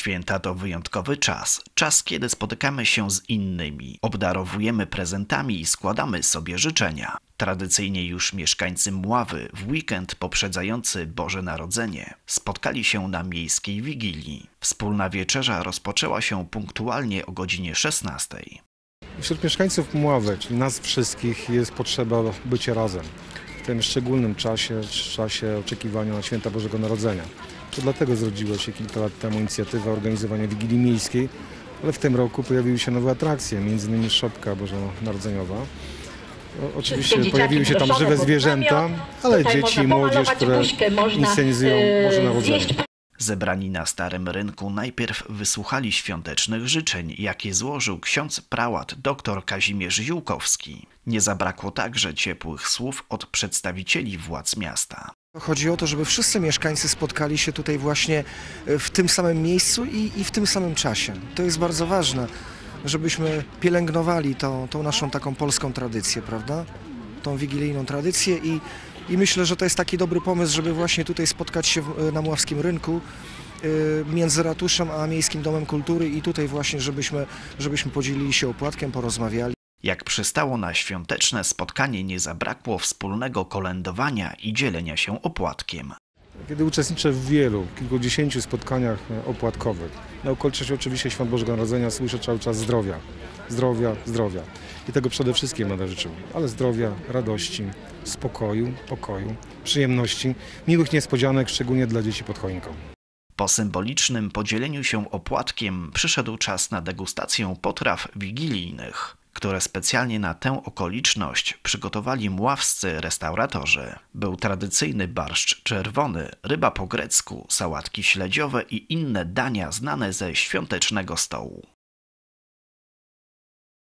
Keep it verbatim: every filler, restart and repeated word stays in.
Święta to wyjątkowy czas. Czas, kiedy spotykamy się z innymi, obdarowujemy prezentami i składamy sobie życzenia. Tradycyjnie już mieszkańcy Mławy w weekend poprzedzający Boże Narodzenie spotkali się na miejskiej wigilii. Wspólna wieczerza rozpoczęła się punktualnie o godzinie szesnastej. Wśród mieszkańców Mławy, czyli nas wszystkich, jest potrzeba bycia razem. W tym szczególnym czasie, czasie oczekiwania na Święta Bożego Narodzenia. To dlatego zrodziła się kilka lat temu inicjatywa organizowania Wigilii Miejskiej, ale w tym roku pojawiły się nowe atrakcje, między innymi szopka bożonarodzeniowa. O, oczywiście pojawiły się tam żywe zwierzęta, ale dzieci i młodzież, które inscenizują Boże Narodzenie. Zebrani na Starym Rynku najpierw wysłuchali świątecznych życzeń, jakie złożył ksiądz prałat dr Kazimierz Ziółkowski. Nie zabrakło także ciepłych słów od przedstawicieli władz miasta. Chodzi o to, żeby wszyscy mieszkańcy spotkali się tutaj właśnie w tym samym miejscu i, i w tym samym czasie. To jest bardzo ważne, żebyśmy pielęgnowali tą, tą naszą taką polską tradycję, prawda? Tą wigilijną tradycję i, i myślę, że to jest taki dobry pomysł, żeby właśnie tutaj spotkać się na Mławskim Rynku między ratuszem a Miejskim Domem Kultury i tutaj właśnie, żebyśmy, żebyśmy podzielili się opłatkiem, porozmawiali. Jak przystało na świąteczne spotkanie, nie zabrakło wspólnego kolędowania i dzielenia się opłatkiem. Kiedy uczestniczę w wielu, kilkudziesięciu spotkaniach opłatkowych, na okoliczność oczywiście Świąt Bożego Narodzenia słyszę cały czas zdrowia, zdrowia, zdrowia. I tego przede wszystkim będę życzył, ale zdrowia, radości, spokoju, pokoju, przyjemności, miłych niespodzianek, szczególnie dla dzieci pod choinką. Po symbolicznym podzieleniu się opłatkiem przyszedł czas na degustację potraw wigilijnych, które specjalnie na tę okoliczność przygotowali mławscy restauratorzy. Był tradycyjny barszcz czerwony, ryba po grecku, sałatki śledziowe i inne dania znane ze świątecznego stołu.